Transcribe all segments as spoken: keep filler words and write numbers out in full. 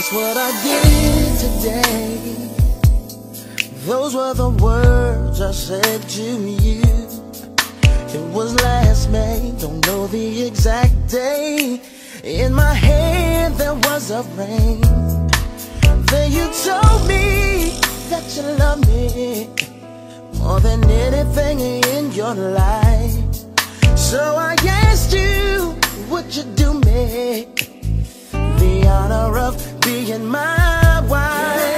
That's what I did today. Those were the words I said to you. It was last May, don't know the exact day. In my hand there was a ring. Then you told me that you love me more than anything in your life. So I asked you, would you do me the honor of being my wife?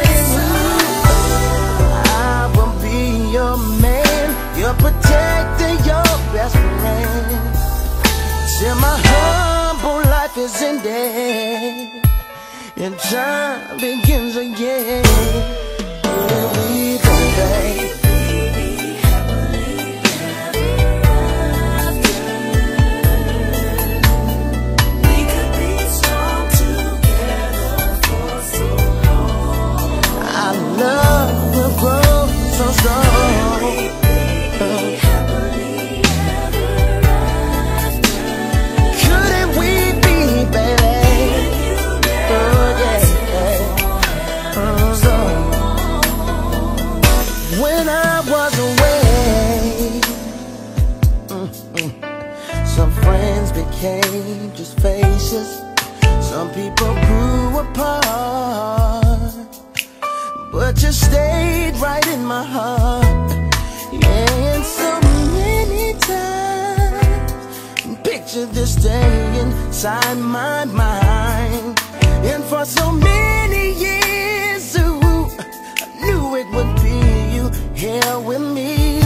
I will be your man, your protector, your best friend, till my humble life is ended and time begins again. Here we go, babe. Love will grow so strong. Couldn't we be, baby? Oh yeah. Oh, so when I was away, mm-mm, some friends became just faces. Some people grew apart, but you stayed right in my heart. Yeah, and so many times picture this day inside my mind. And for so many years, ooh, I knew it would be you here with me.